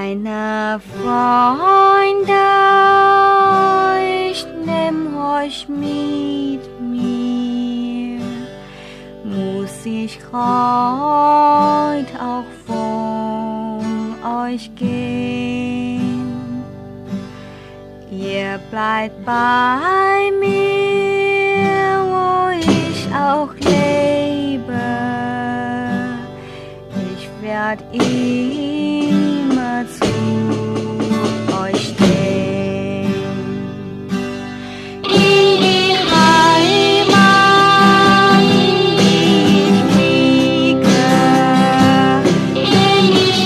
Meine Freunde, ich nehm euch mit mir, muss ich heut auch von euch gehen. Ihr bleibt bei mir, wo ich auch lebe. Ich werd immer zu euch stehen. In die Heimat, die ich fliege, nehm ich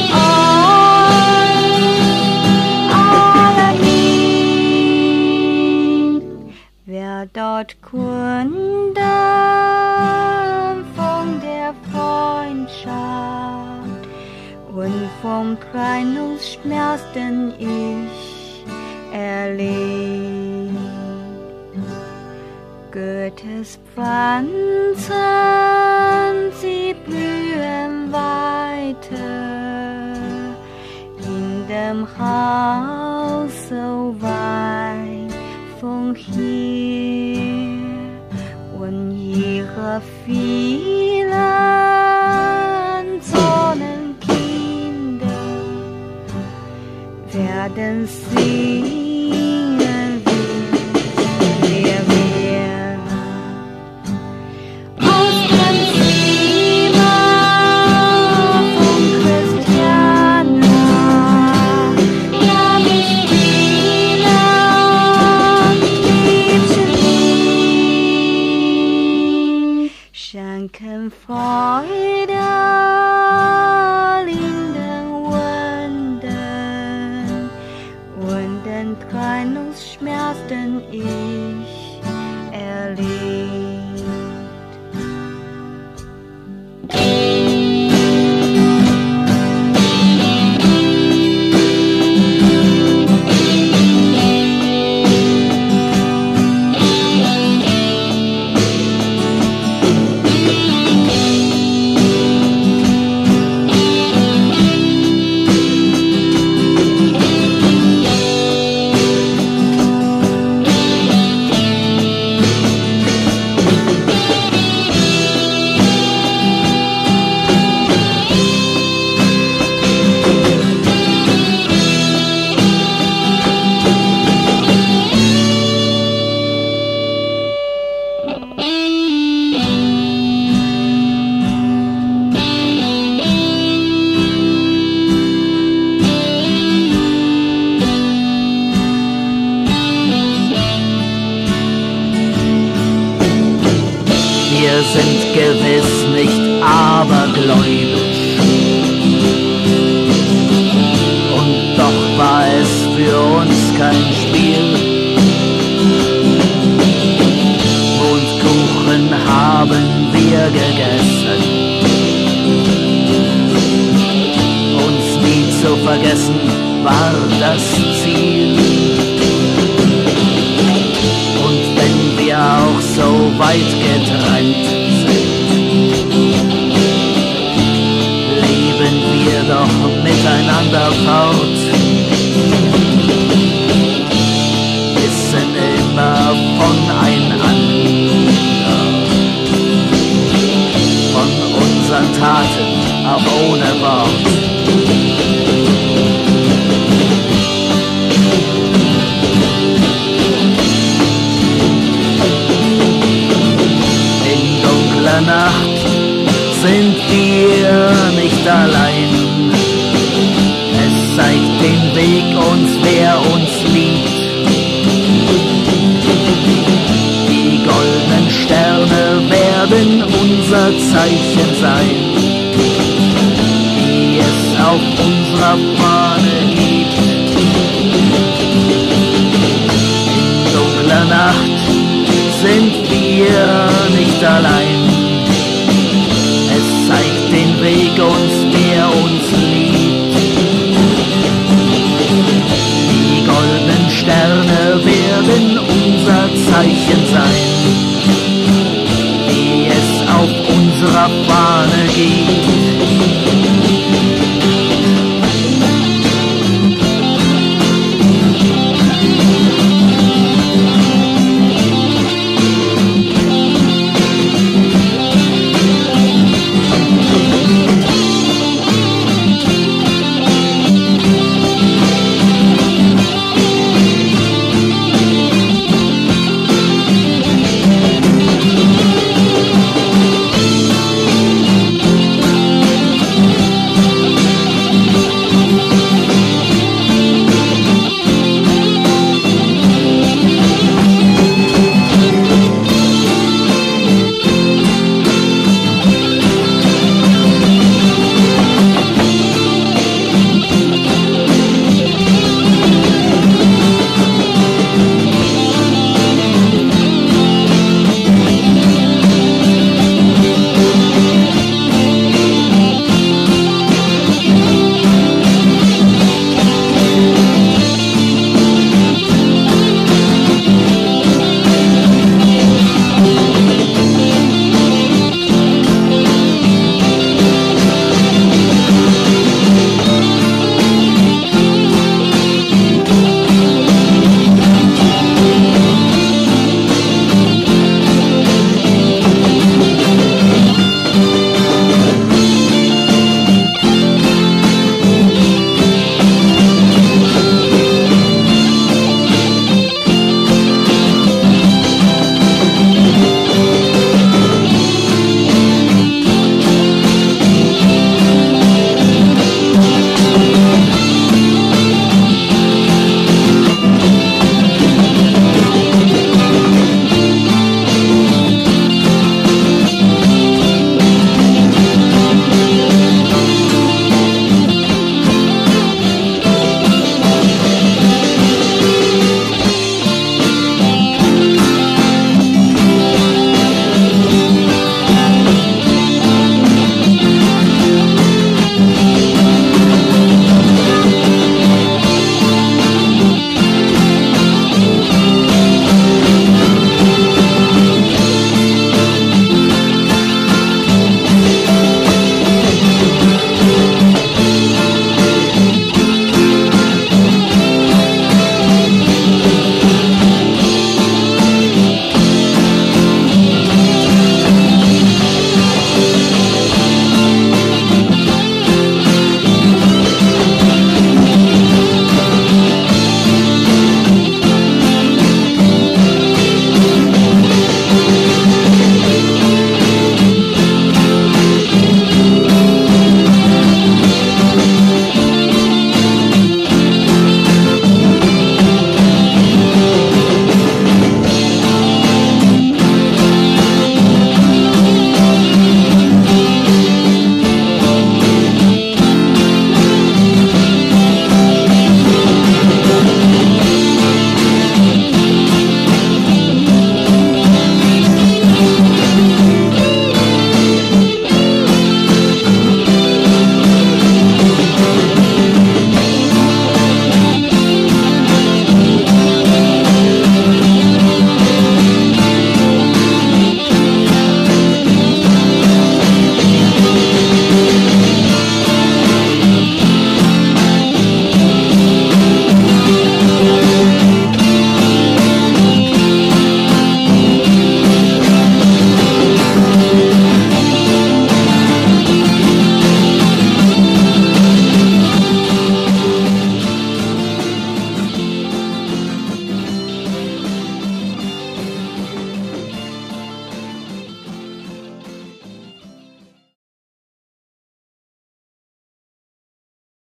euch alle mit. Wer dort Kunde von der Freundschaft und vom Trennungsschmerz, den ich erlebt. Goethes Pflanzen, sie blühen weiter in dem Haus so weit von hier, und ihre vielen Sonnenkinder werden singen, wir. Aus dem Zimmer von Christiana nahm ich viele Liebchen, schenken Freude in den Wunden und den Trennungsschmerz, den ich erlebt. Wir sind gewiss nicht abergläubisch, und doch war es für uns kein Spiel. Mondkuchen haben wir gegessen, uns nie zu vergessen war das Ziel. Und wenn wir auch so weit getrennt sind, leben wir doch miteinander fort, wissen immer voneinander, von unseren Taten, auch ohne Wort. Nacht sind wir nicht allein. Es zeigt den Weg uns, wer uns liebt. Die goldenen Sterne werden unser Zeichen sein, die es auf unserer Fahne gibt. In dunkler Nacht sind wir nicht allein. Zeigt den Weg uns, wer uns liebt. Die goldenen Sterne werden unser Zeichen sein, die es auf unserer Fahne gibt.